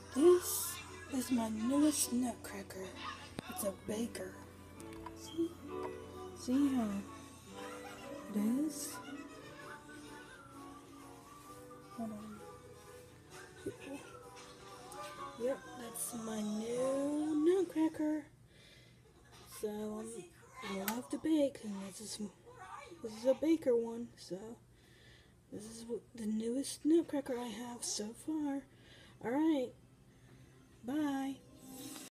This is my newest nutcracker. It's a baker. See? See how it is? Hold on. Yep, that's my new nutcracker. So I love to bake, and this is a baker one. So this is the newest nutcracker I have so far. All right, bye.